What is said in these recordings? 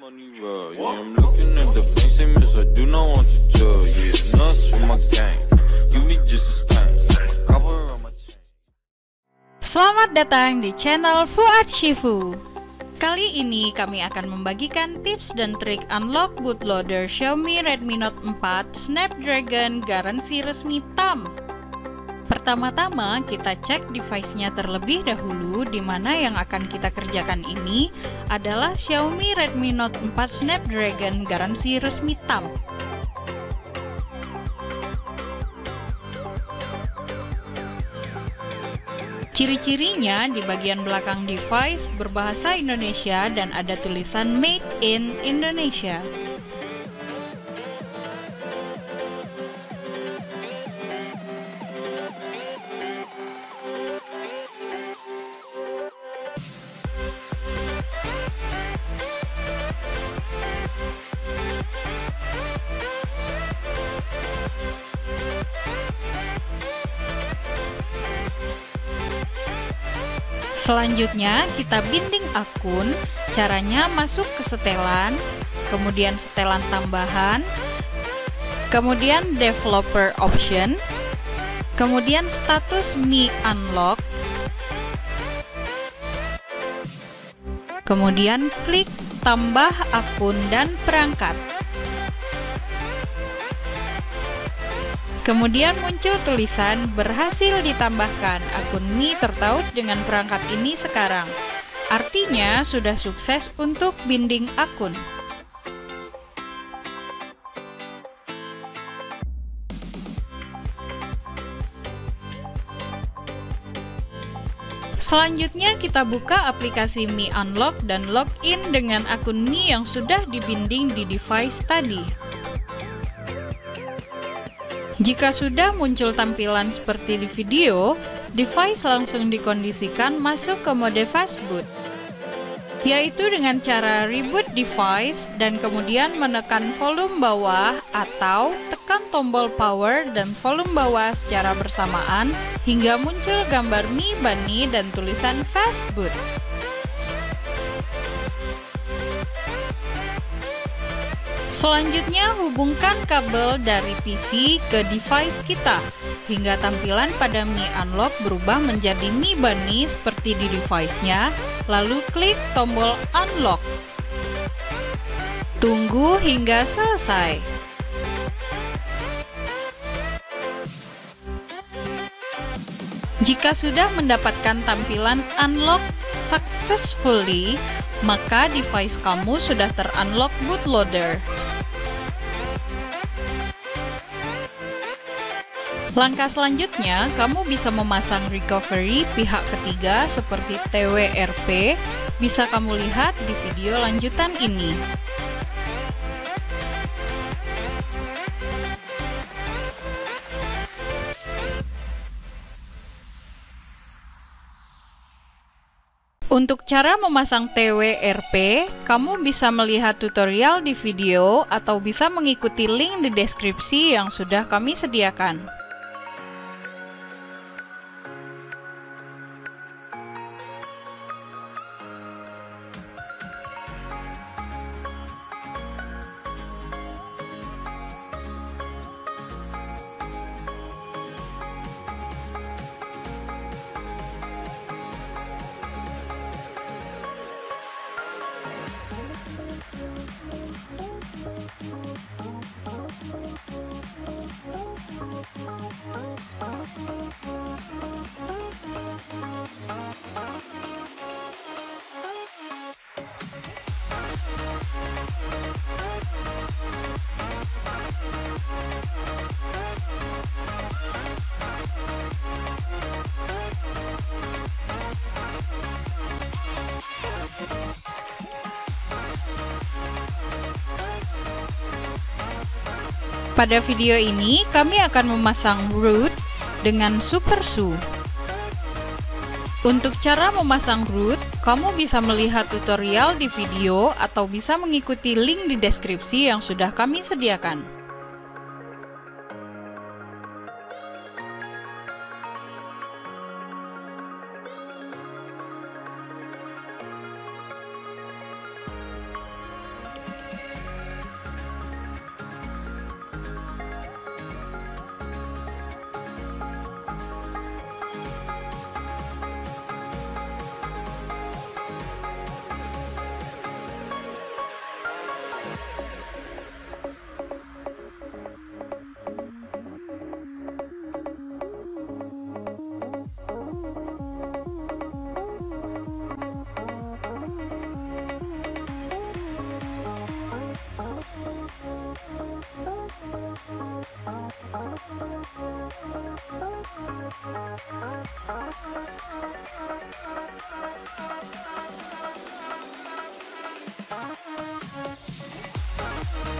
money roll, yeah, I'm looking at the bank statements, I do not want to tell, yeah, nuts with my gang, you me just a stain, cover on my chain. Selamat datang di channel Fuad Shifu. Kali ini kami akan membagikan tips dan trik unlock bootloader Xiaomi Redmi Note 4 Snapdragon garansi resmi TAM. Pertama-tama kita cek device-nya terlebih dahulu, di mana yang akan kita kerjakan ini adalah Xiaomi Redmi Note 4 Snapdragon garansi resmi TAM. Ciri-cirinya di bagian belakang device berbahasa Indonesia dan ada tulisan Made in Indonesia. Selanjutnya kita binding akun. Caranya masuk ke setelan, kemudian setelan tambahan, kemudian developer option, kemudian status Mi Unlock, kemudian klik tambah akun dan perangkat. Kemudian muncul tulisan berhasil ditambahkan, akun Mi tertaut dengan perangkat ini sekarang. Artinya sudah sukses untuk binding akun. Selanjutnya kita buka aplikasi Mi Unlock dan login dengan akun Mi yang sudah dibinding di device tadi. Jika sudah muncul tampilan seperti di video, device langsung dikondisikan masuk ke mode fastboot, yaitu dengan cara reboot device dan kemudian menekan volume bawah atau tekan tombol power dan volume bawah secara bersamaan hingga muncul gambar Mi Bunny dan tulisan fastboot. Selanjutnya hubungkan kabel dari PC ke device kita hingga tampilan pada Mi Unlock berubah menjadi Mi Bunny seperti di device-nya, lalu klik tombol Unlock. Tunggu hingga selesai. Jika sudah mendapatkan tampilan Unlock successfully, maka device kamu sudah ter-unlock bootloader. Langkah selanjutnya, kamu bisa memasang recovery pihak ketiga seperti TWRP, bisa kamu lihat di video lanjutan ini. Untuk cara memasang TWRP, kamu bisa melihat tutorial di video atau bisa mengikuti link di deskripsi yang sudah kami sediakan. Pada video ini, kami akan memasang root dengan SuperSU. Untuk cara memasang root, kamu bisa melihat tutorial di video atau bisa mengikuti link di deskripsi yang sudah kami sediakan.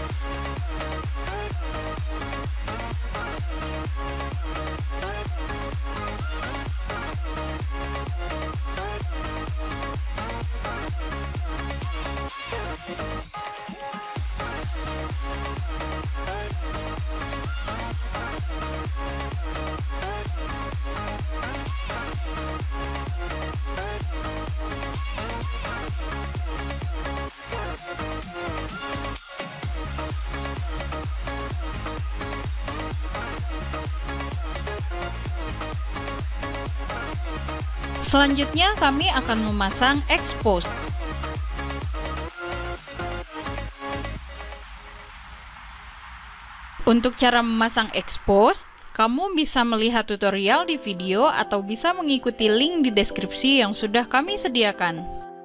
Selanjutnya kami akan memasang expose. Untuk cara memasang expose, kamu bisa melihat tutorial di video atau bisa mengikuti link di deskripsi yang sudah kami sediakan.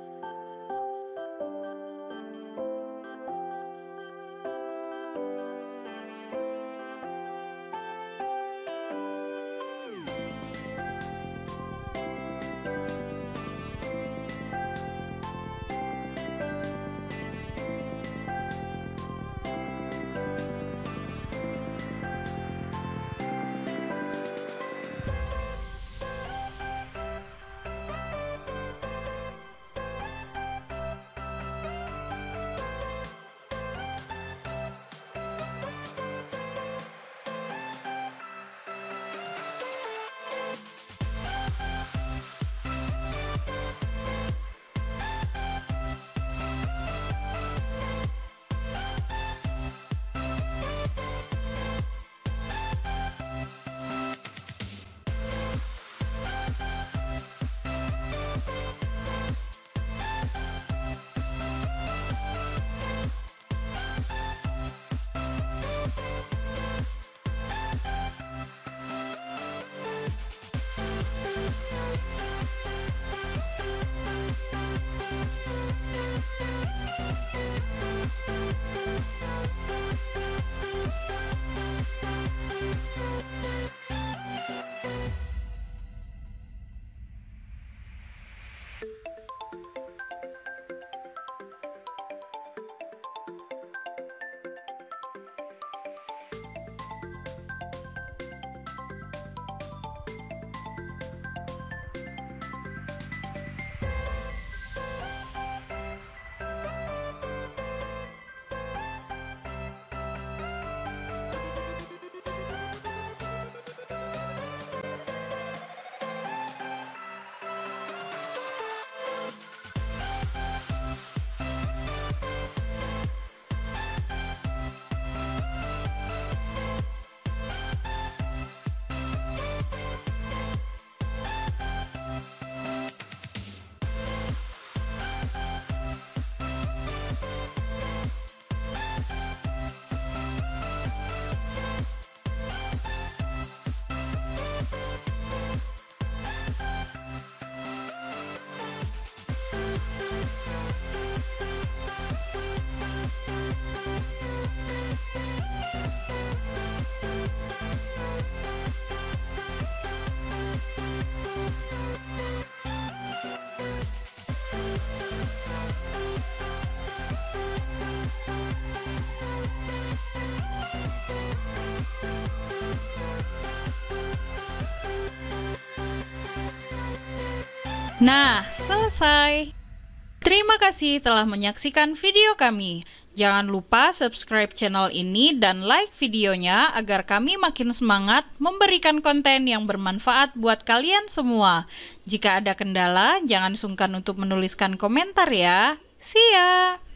Nah, selesai. Terima kasih telah menyaksikan video kami. Jangan lupa subscribe channel ini dan like videonya agar kami makin semangat memberikan konten yang bermanfaat buat kalian semua. Jika ada kendala, jangan sungkan untuk menuliskan komentar ya. See ya!